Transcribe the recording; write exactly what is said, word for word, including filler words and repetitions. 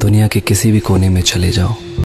दुनिया के किसी भी कोने में चले जाओ।